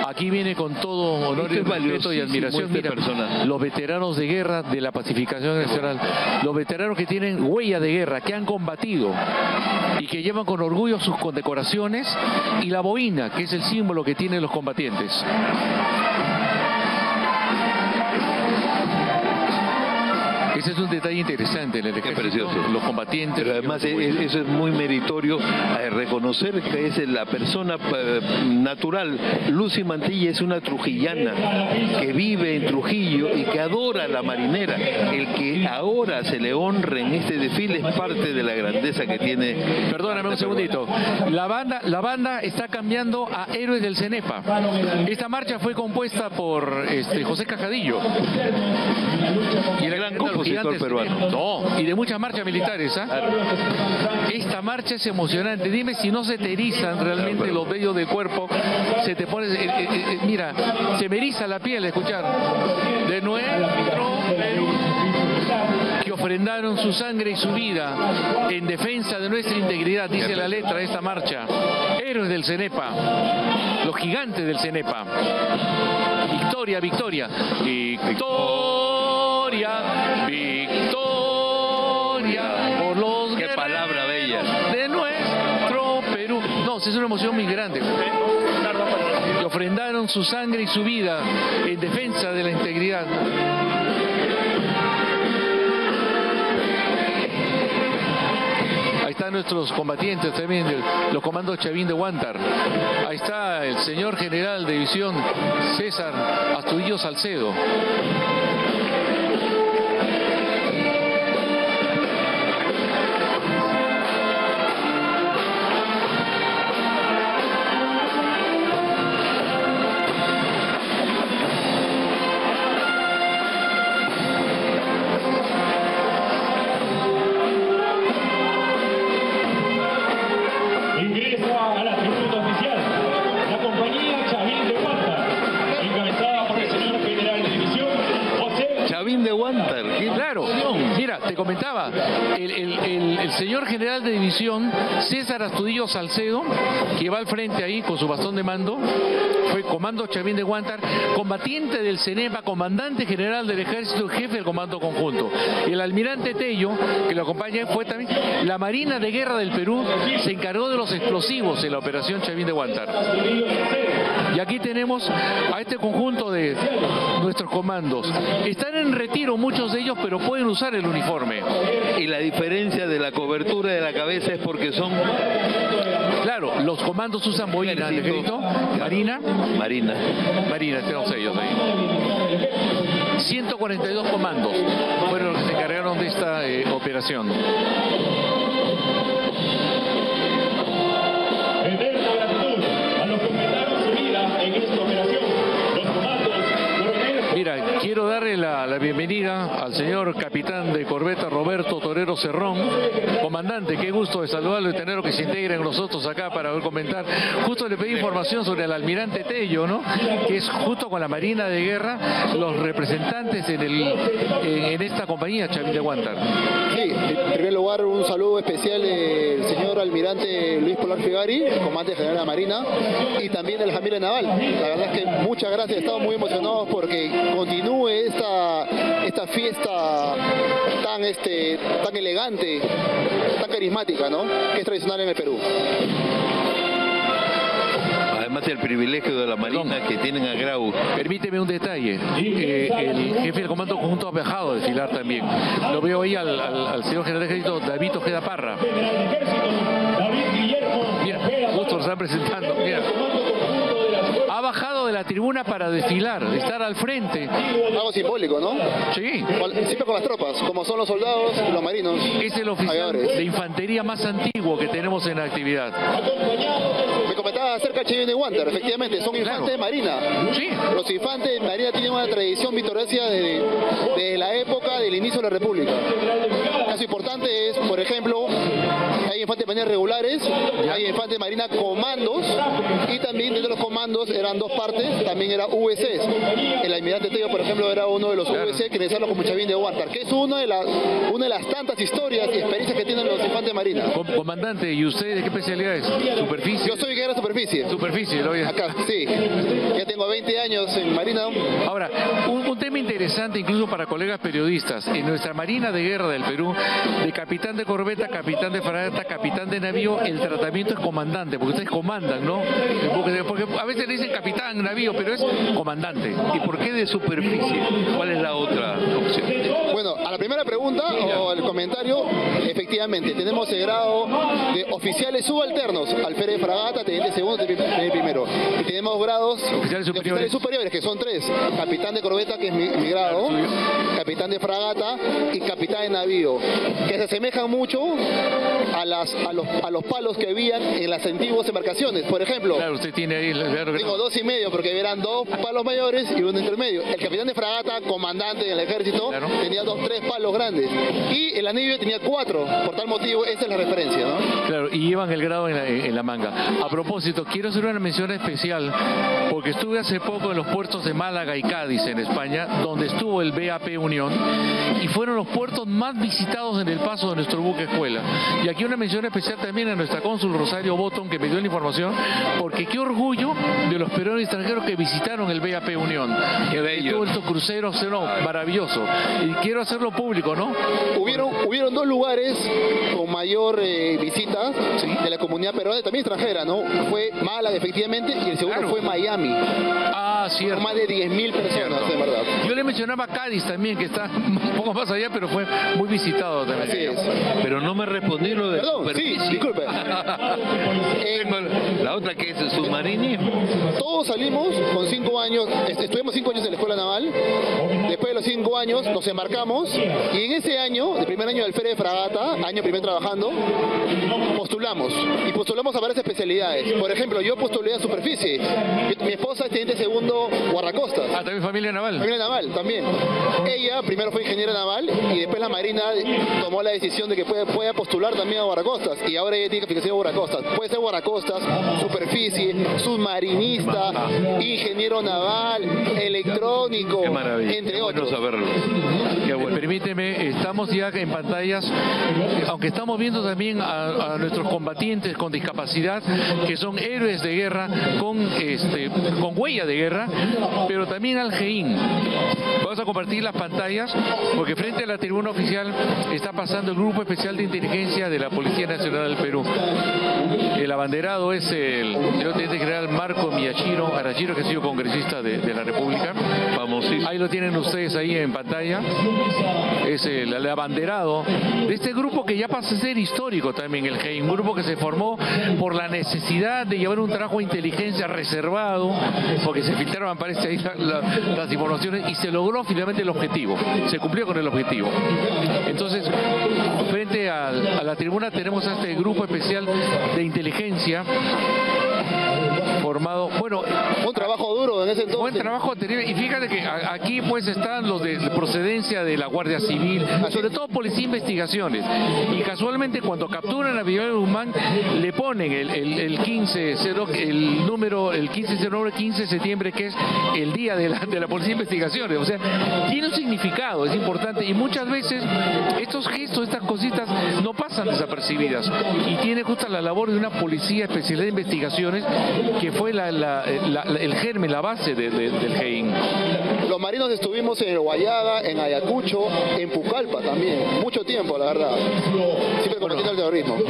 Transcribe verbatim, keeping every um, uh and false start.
Aquí viene con todo honor y respeto y admiración. Mira, los veteranos de guerra de la pacificación nacional, los veteranos que tienen huella de guerra, que han combatido y que llevan con orgullo sus condecoraciones, y la boina, que es el símbolo que tienen los combatientes. Ese es un detalle interesante en el ejército, precioso. Los combatientes. Pero además eso es muy meritorio, eh, reconocer que es la persona eh, natural. Lucy Mantilla es una trujillana que vive en Trujillo y que adora a la marinera. El que ahora se le honre en este desfile es parte de la grandeza que tiene. Perdóname un segundito. La banda, la banda está cambiando a Héroes del Cenepa. Esta marcha fue compuesta por este, José Cajadillo. Y el gran compositor peruano. No, y de muchas marchas militares, ¿ah? ¿eh? Claro. Esta marcha es emocionante. Dime si no se te erizan realmente claro, los vellos del cuerpo. Se te pone, eh, eh, eh, mira, se me eriza la piel escuchar. De nuestro Perú, que ofrendaron su sangre y su vida en defensa de nuestra integridad, dice la letra de esta marcha. Héroes del Cenepa, los gigantes del Cenepa. Victoria, victoria, victoria, victoria por los Qué palabra bella de nuestro Perú. No, es una emoción muy grande. Que ofrendaron su sangre y su vida en defensa de la integridad. Ahí están nuestros combatientes también, los comandos Chavín de Huántar. Ahí está el señor general de división César Astudillo Salcedo. Claro, mira, te comentaba, el, el, el, el señor general de división César Astudillo Salcedo, que va al frente ahí con su bastón de mando, fue comando Chavín de Huántar, combatiente del Cenepa, comandante general del ejército, jefe del comando conjunto. El almirante Tello, que lo acompaña, fue también la Marina de Guerra del Perú, se encargó de los explosivos en la operación Chavín de Huántar. Y aquí tenemos a este conjunto de nuestros comandos. Están en retiro muchos de ellos, pero pueden usar el uniforme. Y la diferencia de la cobertura de la cabeza es porque son... Claro, los comandos usan boina, ¿de grito? Marina. Marina. Marina, tenemos ellos ahí. ciento cuarenta y dos comandos fueron los que se encargaron de esta eh, operación. Mira, quiero darle la, la bienvenida al señor capitán de corbeta Roberto Torero Cerrón. Comandante, qué gusto de saludarlo y tenerlo que se integre en nosotros acá para ver comentar. Justo le pedí información sobre el almirante Tello, ¿no? Que es justo con la Marina de Guerra los representantes en, el, en, en esta compañía Chavín de Huántar. Sí, en primer lugar un saludo especial del señor almirante Luis Polar Figari, comandante general de la Marina, y también del Jamile Naval. La verdad es que muchas gracias, estamos muy emocionados porque continúe esta, esta fiesta tan, este, tan elegante, tan carismática, ¿no? Que es tradicional en el Perú. Además el privilegio de la Marina que tienen a Grau. Permíteme un detalle, eh, el jefe del comando conjunto ha viajado a desfilar también. Lo veo ahí al, al, al señor general de ejército David Ojeda Parra. Mira, justo lo están presentando, mira. Ha bajado de la tribuna para desfilar, estar al frente. Algo simbólico, ¿no? Sí. Siempre con las tropas, como son los soldados y los marinos. Es el oficial de infantería más antiguo que tenemos en la actividad. Me comentaba acerca de Chavín de Huántar, efectivamente, son infantes claro. de marina. Sí. Los infantes de marina tienen una tradición victoriosa desde, desde la época del inicio de la República. Un caso importante es, por ejemplo, hay infantes de marina regulares, hay infantes de marina comandos, y también dentro de los comandos eran dos partes, también era U V Cs. El almirante Tello, por ejemplo, era uno de los claro. U V C que ingresaron como Chavín de Huántar, que es una de las una de las tantas historias y experiencias que tienen los infantes de marina. Comandante, ¿y usted de qué especialidad es? ¿Superficie? Yo soy guerra superficie. Superficie, lo voy a... Acá, sí. Ya tengo veinte años en Marina. Ahora, un, un tema interesante incluso para colegas periodistas. En nuestra Marina de Guerra del Perú, de capitán de corbeta, capitán de fragata, capitán de navío, el tratamiento es comandante, porque ustedes comandan, ¿no? Porque, porque a veces le dicen capitán, navío, pero es comandante. ¿Y por qué de superficie? ¿Cuál es la otra opción? Bueno, a la primera pregunta o el comentario, efectivamente, tenemos el grado de oficiales subalternos, alférez de fragata, teniente segundo, teniente primero. Y tenemos grados oficiales de superiores. oficiales superiores, que son tres. Capitán de corbeta, que es mi, mi grado, capitán de fragata y capitán de navío, que se asemejan mucho a, las, a, los, a los palos que habían en las antiguas embarcaciones. Por ejemplo, claro, usted tiene ahí... Claro que tengo no. dos y medio, porque eran dos palos mayores y uno intermedio. El capitán de fragata, comandante en el ejército, Claro. tenía dos, tres palos grandes. Y el anillo tenía cuatro. Por tal motivo, esta es la referencia, ¿no? Claro, y llevan el grado en la, en la manga. A propósito, quiero hacer una mención especial, porque estuve hace poco en los puertos de Málaga y Cádiz, en España, donde estuvo el B A P Unión, y fueron los puertos más visitados en el paso de nuestro buque escuela. Y aquí una mención especial también a nuestra cónsul Rosario Botton, que me dio la información, porque qué orgullo de los peruanos extranjeros que visitaron el B A P Unión. Qué bello. Todos estos cruceros, no, maravilloso. Y quiero hacerlo público, ¿no? Hubieron, hubieron dos lugares con mayor eh, visita de la comunidad peruana, también extranjera, ¿no? Fue Málaga, efectivamente, y el segundo Claro. fue Miami. Ah, cierto. Con más de diez mil personas, de verdad. Yo le mencionaba Cádiz también, que está un poco más allá, pero fue muy visitado también. Así es. Pero no me respondí lo de Perdón, sí, superficie. disculpe. Tengo la otra que es el submarinismo. Todos salimos con cinco años, est- estuvimos cinco años en la escuela naval, después de los cinco años nos embarcamos y en ese año, el primer año del alférez de fragata, año primer trabajando, postulamos y postulamos a varias especialidades. Por ejemplo, yo postulé a superficie, mi, mi esposa es teniente segundo guardacostas. Ah, también familia naval. Familia naval también. Ella primero fue ingeniera naval y después la Marina tomó la decisión de que puede, pueda postular también a guardacostas y ahora ella tiene calificación de guardacostas. Puede ser guardacostas, superficie, submarinista, ingeniero naval, electrónico, Qué maravilla. entre Qué bueno otros. saberlo. Qué bueno. Permíteme, estamos ya en pantallas, aunque estamos viendo también a, a nuestros combatientes con discapacidad, que son héroes de guerra, con, este, con huella de guerra, pero también al G I N. Vamos a compartir las pantallas, porque frente a la tribuna oficial está pasando el Grupo Especial de Inteligencia de la Policía Nacional del Perú. El abanderado es el señor Teniente General Marco Miyashiro Arashiro, que ha sido congresista de, de la República. Famosísimo. Ahí lo tienen ustedes ahí en pantalla. Es el, el abanderado de este grupo que ya pasa a ser histórico también, el G I N, un grupo que se formó por la necesidad de llevar un trabajo de inteligencia reservado, porque se filtraban, parece, ahí la, la, las informaciones y se logró finalmente el objetivo, se cumplió con el objetivo. Entonces, frente a, a la tribuna tenemos a este grupo especial de inteligencia formado, bueno, Un trabajo duro en ese entonces. buen trabajo terrible. Y fíjate que a- aquí pues están los de procedencia de la Guardia Civil, sobre todo Policía de Investigaciones. Y casualmente cuando capturan a Miguel Guzmán le ponen el, el, el quince cero, el número, el quince cero nueve, quince de septiembre, que es el día de la, de la Policía de Investigaciones. O sea, tiene un significado, es importante. Y muchas veces estos gestos, estas cositas no pasan desapercibidas. Y tiene justo la labor de una Policía Especial de Investigaciones, que fue la, la, la, la- el germen, la base de, de, del G I N. Los marinos estuvimos en el Guayada, en Ayacucho, en Pucallpa también, mucho tiempo, la verdad. Siempre combatiendo el terrorismo.